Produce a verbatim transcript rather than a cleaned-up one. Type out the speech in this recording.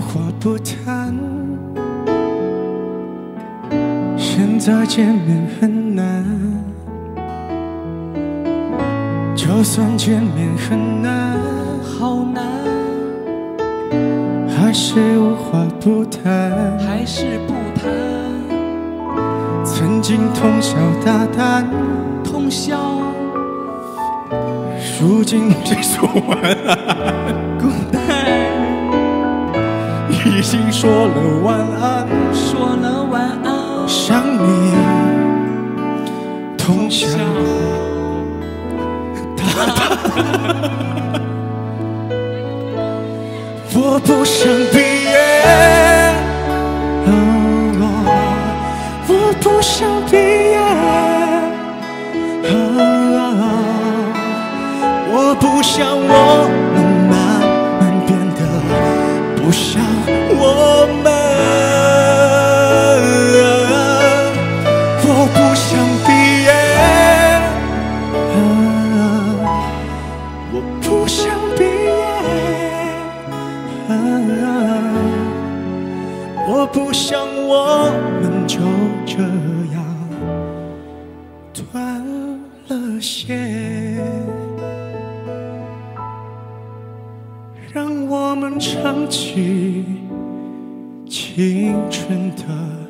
话不谈，现在见面很难，就算见面很难， 好难， 还是无话不谈， 还是不谈。 曾经通宵达旦， 通宵， 如今谁说晚安？ 孤单， 已经说了晚安， 说了晚安， 想你，通宵达旦。我不想毕业，哦，我不想毕业，哦，我不想我们慢慢变得不像我们，我不想毕业，我不想毕业，我不想我们就这样断了线，让我们唱起青春的